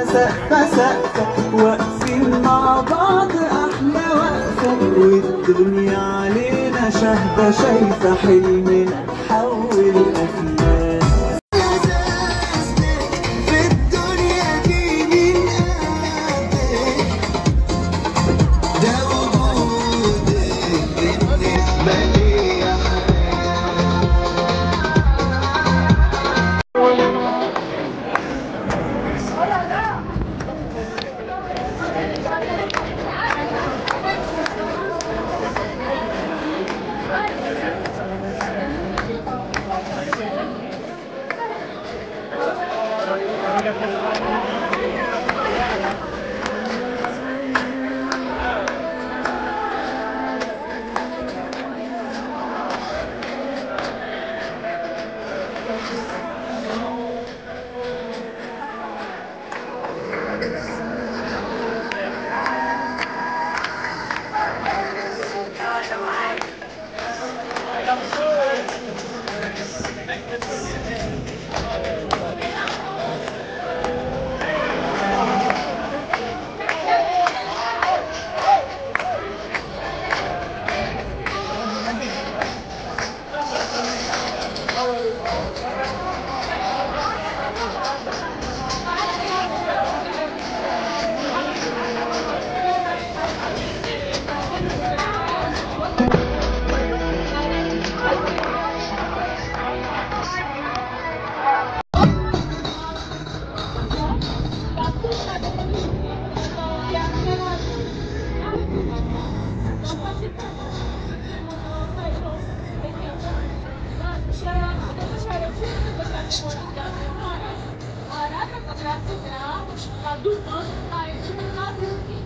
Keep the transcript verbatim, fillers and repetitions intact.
سقفة سقفة واقفين مع بعض أحلى وقفة، والدنيا علينا شاهدة شايفة حلمنا تحول أفلام. في الدنيا دي مين قدك؟ ده وجودك بالنسبة لي يا Adultos,